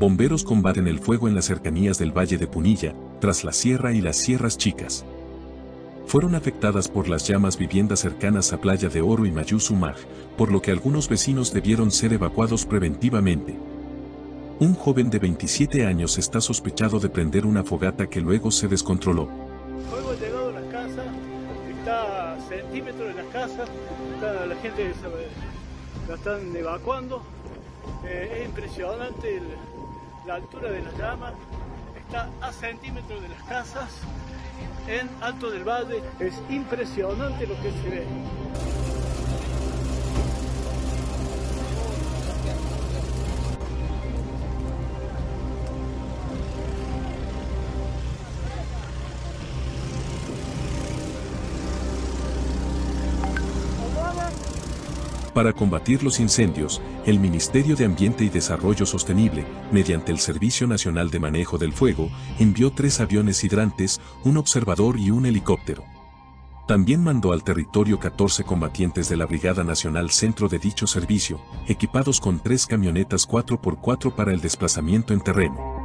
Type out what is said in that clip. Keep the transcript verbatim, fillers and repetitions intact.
Bomberos combaten el fuego en las cercanías del Valle de Punilla, tras la Sierra y las Sierras Chicas. Fueron afectadas por las llamas viviendas cercanas a Playa de Oro y Mayuzumaj, por lo que algunos vecinos debieron ser evacuados preventivamente. Un joven de veintisiete años está sospechado de prender una fogata que luego se descontroló. El fuego ha llegado a la casa, está a centímetros de la casa, está, la gente se, la están evacuando. Eh, es impresionante el, la altura de las llamas, está a centímetros de las casas, en Alto del Valle. Es impresionante lo que se ve. Para combatir los incendios, el Ministerio de Ambiente y Desarrollo Sostenible, mediante el Servicio Nacional de Manejo del Fuego, envió tres aviones hidrantes, un observador y un helicóptero. También mandó al territorio catorce combatientes de la Brigada Nacional Centro de dicho servicio, equipados con tres camionetas cuatro por cuatro para el desplazamiento en terreno.